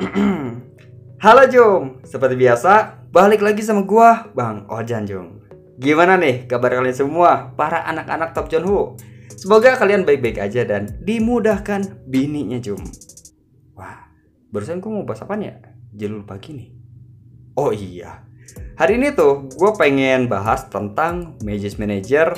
Halo Jung, seperti biasa balik lagi sama gua Bang Ojan Jung. Gimana nih kabar kalian semua para anak-anak Top Jonho? Semoga kalian baik-baik aja dan dimudahkan bininya Jung. Wah, barusan gua mau bahas apaan ya? Jadi lupa gini. Oh iya, hari ini tuh gua pengen bahas tentang Magic Manager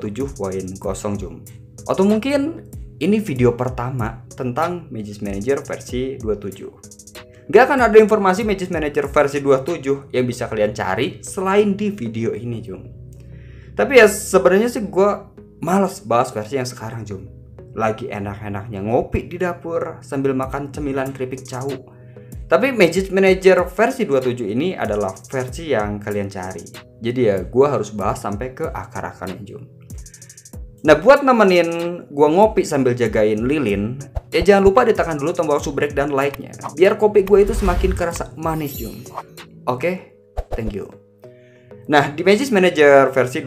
27.0 Jung. Atau mungkin ini video pertama tentang Magic Manager versi 27. Gak akan ada informasi Magic Manager versi 27 yang bisa kalian cari selain di video ini, Jum. Tapi ya sebenarnya sih gue males bahas versi yang sekarang, Jum. Lagi enak-enaknya ngopi di dapur sambil makan cemilan keripik cau. Tapi Magic Manager versi 27 ini adalah versi yang kalian cari. Jadi ya gue harus bahas sampai ke akar-akarnya, Jum. Nah, buat nemenin gua ngopi sambil jagain lilin, ya jangan lupa ditekan dulu tombol subrek dan like-nya, biar kopi gua itu semakin kerasa manis, Jung. Oke, thank you. Nah, di Magic Manager versi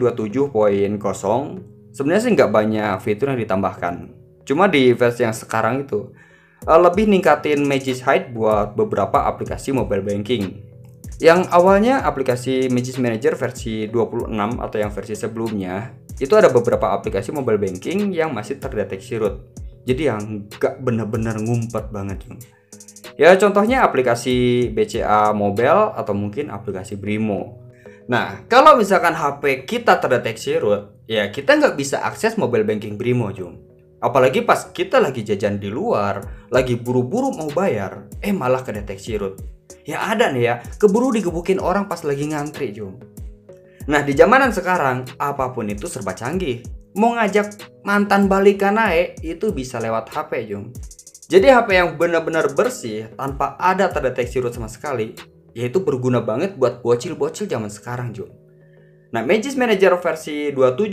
27.0 sebenarnya sih nggak banyak fitur yang ditambahkan. Cuma di versi yang sekarang itu lebih ningkatin Magic Hide buat beberapa aplikasi mobile banking. Yang awalnya aplikasi Magic Manager versi 26 atau yang versi sebelumnya, itu ada beberapa aplikasi mobile banking yang masih terdeteksi root. Jadi yang gak bener-bener ngumpet banget, Jung. Ya contohnya aplikasi BCA Mobile atau mungkin aplikasi Brimo. Nah, kalau misalkan HP kita terdeteksi root, ya kita nggak bisa akses mobile banking Brimo, Jung. Apalagi pas kita lagi jajan di luar, lagi buru-buru mau bayar, malah kedeteksi root. Ya ada nih ya, keburu digebukin orang pas lagi ngantri, Jung. Nah, di zamanan sekarang, apapun itu serba canggih. Mau ngajak mantan balikan naik, itu bisa lewat HP, Jung. Jadi HP yang benar-benar bersih, tanpa ada terdeteksi root sama sekali, yaitu berguna banget buat bocil-bocil zaman sekarang, Jung. Nah, Magic Manager versi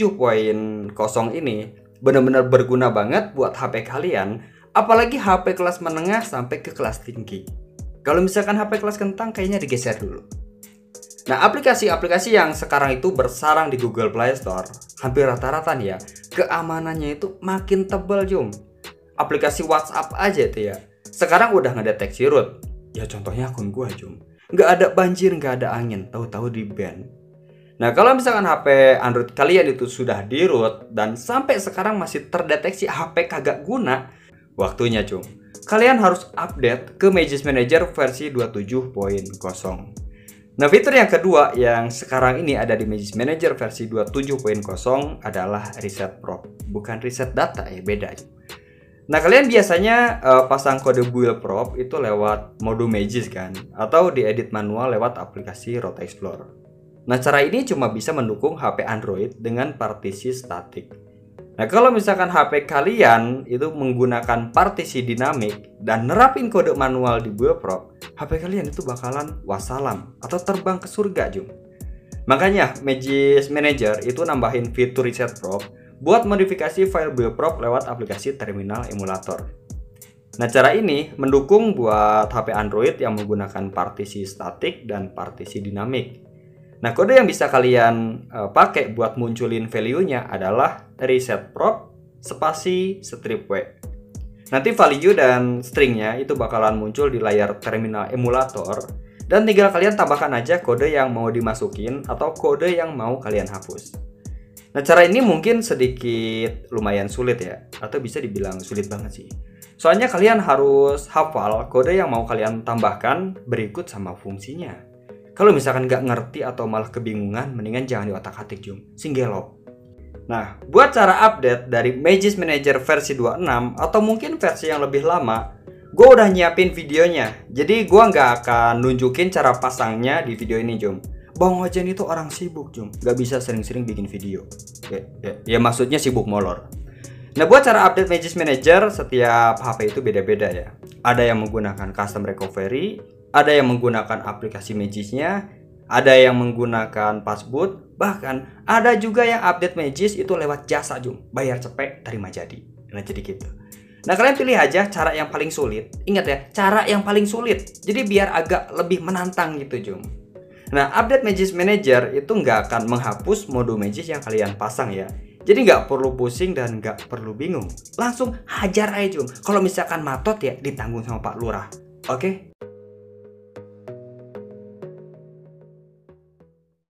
27.0 ini benar-benar berguna banget buat HP kalian, apalagi HP kelas menengah sampai ke kelas tinggi. Kalau misalkan HP kelas kentang, kayaknya digeser dulu. Nah, aplikasi-aplikasi yang sekarang itu bersarang di Google Play Store, hampir rata-rata nih ya, keamanannya itu makin tebal, Jum. Aplikasi WhatsApp aja tuh ya, sekarang udah ngedeteksi root. Ya contohnya akun gua, Jum. Nggak ada banjir, nggak ada angin, tahu-tahu di ban. Nah, kalau misalkan HP Android kalian itu sudah di root dan sampai sekarang masih terdeteksi HP kagak guna, waktunya, Jum. Kalian harus update ke Magic Manager versi 27.0. Nah, fitur yang kedua yang sekarang ini ada di Magic Manager versi 27.0 adalah reset prop. Bukan reset data ya, beda. Nah, kalian biasanya pasang kode build prop itu lewat mode Magic kan, atau diedit manual lewat aplikasi Root Explorer. Nah, cara ini cuma bisa mendukung HP Android dengan partisi statik. Nah, kalau misalkan HP kalian itu menggunakan partisi dinamik dan nerapin kode manual di build prop, HP kalian itu bakalan wassalam atau terbang ke surga, Jung. Makanya Magic Manager itu nambahin fitur reset prop buat modifikasi file build prop lewat aplikasi terminal emulator. Nah, cara ini mendukung buat HP Android yang menggunakan partisi statik dan partisi dinamik. Nah, kode yang bisa kalian pakai buat munculin value-nya adalah reset prop spasi strip W. Nanti value dan stringnya itu bakalan muncul di layar terminal emulator dan tinggal kalian tambahkan aja kode yang mau dimasukin atau kode yang mau kalian hapus. Nah, cara ini mungkin sedikit lumayan sulit ya, atau bisa dibilang sulit banget sih. Soalnya kalian harus hafal kode yang mau kalian tambahkan berikut sama fungsinya. Kalau misalkan nggak ngerti atau malah kebingungan, mendingan jangan diotak-atik, Jum. Singgelo. Nah, buat cara update dari Magic Manager versi 26 atau mungkin versi yang lebih lama, gue udah nyiapin videonya. Jadi gue nggak akan nunjukin cara pasangnya di video ini, Jum. Bang Ojan itu orang sibuk, Jum. Nggak bisa sering-sering bikin video. Ya maksudnya sibuk molor. Nah, buat cara update Magic Manager, setiap HP itu beda-beda ya. Ada yang menggunakan custom recovery, ada yang menggunakan aplikasi Magic-nya, ada yang menggunakan passboot, bahkan ada juga yang update Magic itu lewat jasa, Jum. Bayar cepet, terima jadi. Nah, jadi gitu. Nah, kalian pilih aja cara yang paling sulit. Ingat ya, cara yang paling sulit. Jadi biar agak lebih menantang gitu, Jum. Nah, update Magic Manager itu nggak akan menghapus mode Magic yang kalian pasang ya. Jadi nggak perlu pusing dan nggak perlu bingung. Langsung hajar aja, Jum. Kalau misalkan matot ya ditanggung sama Pak Lurah. Oke?